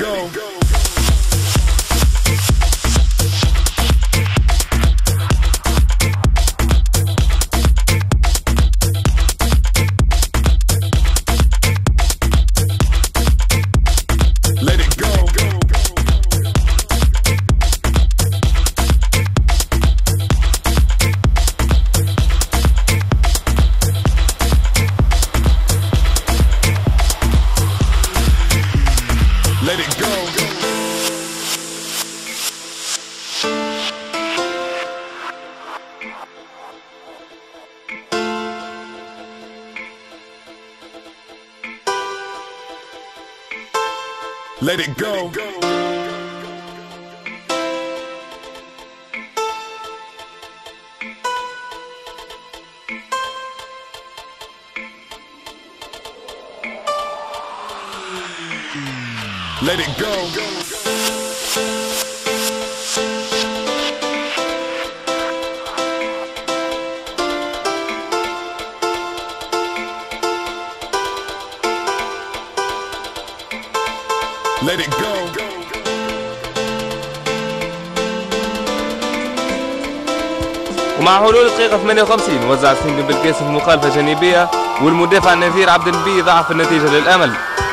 go. Let it go. Let it go. Let it go. Let it go. Let it go. ومع حلول الدقيقة 58 وزع سندي بالقاسم مخالفة جانبية، والمدافع نذير عبد النبي ضعف النتيجة للأمل.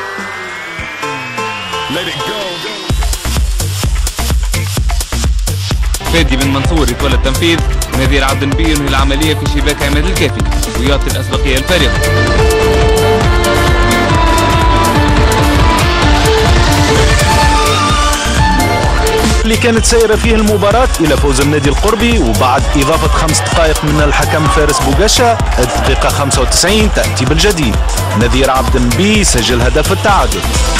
Let it go. فادي بن منصور يتولى التنفيذ، نذير عبد النبي ينهي العملية في شباك عماد الكافي ويعطي الأسبقية للفريق. اللي كانت سيرة فيه المباراة إلى فوز النادي القربي، وبعد إضافة 5 دقائق من الحكم فارس بوغاشا الدقيقة 95 تأتي بالجديد. نذير عبد النبي سجل هدف التعادل.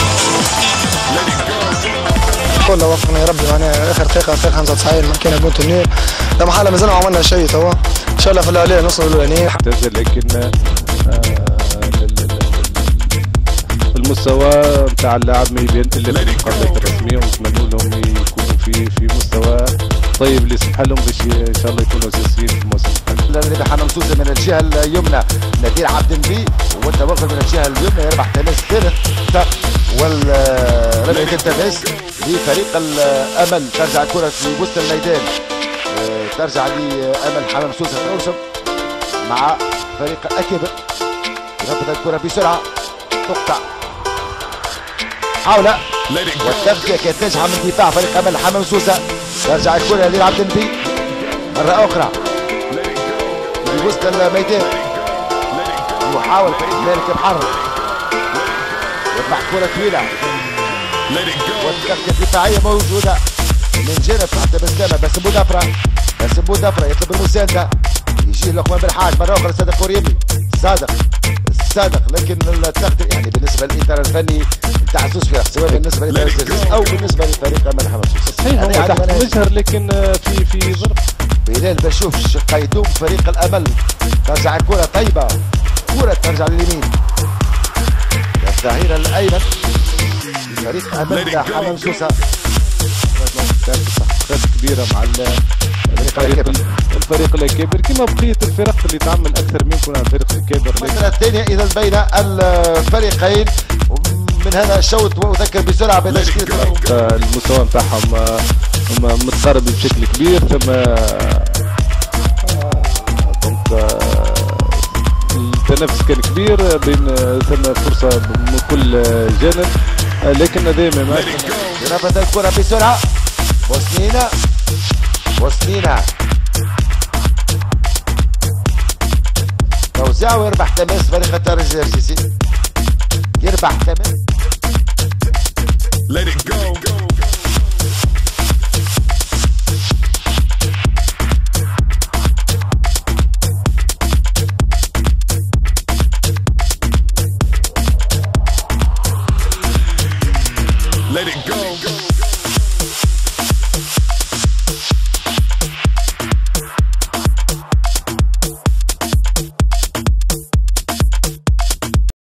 والله وفقنا يا ربي، معناها اخر دقيقه اخر 95 ما كان بونت النير لما حاله مازال ما عملنا شيء توا، ان شاء الله في العليه نوصل للاولانيه. لكن المستوى نتاع اللاعب ما يبان الا في المقابلات الرسميه، ونتمنوا لهم يكونوا في مستوى طيب اللي يسمح لهم باش ان شاء الله يكونوا اساسيين في الموسم القادم. الربح حمام سوسه من الجهه اليمنى، نذير عبد النبي والتوغل من الجهه اليمنى يربح تماس ثالث، والربح التماس لفريق الامل. ترجع الكره في وسط الميدان، ترجع لامل حمام سوسه ترسم مع فريق اكبر، ينفذ الكره بسرعه تقطع حاولة والتغطية كانت ناجحة من دفاع فريق أمل حمام سوسة. ترجع الكرة لعبد النبي مرة أخرى في وسط الميدان، يحاول فريق مالك محرر يربح كرة طويلة، والتغطية الدفاعية موجودة من جانب تحت بسلامة. باسم بودفرة يطلب المساندة، يجي لقمان بالحاج مرة أخرى صادق قريبي. صادق لكن التغطية يعني بالنسبة للإطار الفني نتاع سوسفيا، سواء بالنسبة للتركيز أو بالنسبة لفريق أمل حمام سوسة. صحيح هو تحت مجهر، لكن في ظرف بلال بشوفش قيدوم فريق الأمل. ترجع الكرة طيبة، كرة ترجع لليمين، الظهير الأيمن فريق أمل حمام سوسة. تحقيقات كبيرة مع الفريق الكبير كما بقية الفرق اللي تعمل أكثر منكم على الفريق الكبير. المسألة الثانية إذا بين الفريقين من هذا الشوط، وأذكر بسرعة بتشكيل المستوى نتاعهم متقارب بشكل كبير. ثم التنافس كان كبير، بين ثم فرصة من كل جانب، لكن دائما ينفذ الكرة بسرعة. بوسنينا توزيع ويربح تماس فريق الترجي الرئيسي، يربح تماس. Let it go.